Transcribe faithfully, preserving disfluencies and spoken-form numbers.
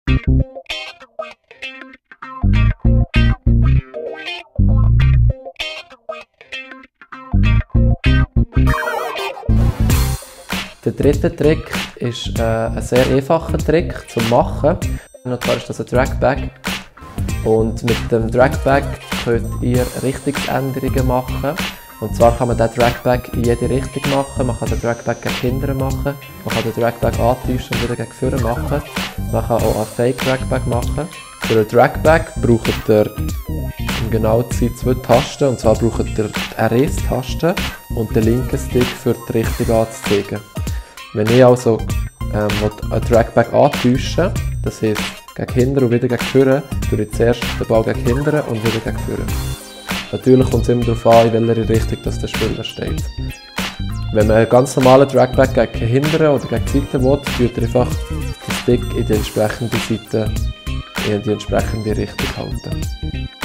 Der dritte Trick ist äh, ein sehr einfacher Trick zum Machen. Und zwar ist das ein Drag-Bag. Und mit dem Drag-Bag könnt ihr Richtungsänderungen machen. Und zwar kann man den Drag-Bag in jede Richtung machen. Man kann den Drag-Bag gegen Kinder machen. Man kann den Drag-Bag antäuschen und wieder gegen vorne machen. Man kann auch einen Fake-Drag-Bag machen. Für einen Drag-Bag braucht ihr, um genau zu sein, zwei Tasten. Und zwar braucht ihr die R S-Taste und den linken Stick für die Richtung anzuzeigen. Wenn ich also ähm, einen Drag-Bag antäuschen, das heisst gegen hinten und wieder gegen vorne, tue ich zuerst den Ball gegen hinten und wieder gegen vorne. Natürlich kommt es immer darauf an, in welcher Richtung das der Spieler steht. Wenn man einen ganz normalen Drag-Bag gegen hinten oder gegen die Seite will, tut ihr einfach den Stick in die entsprechende Seite, in die entsprechende Richtung halten.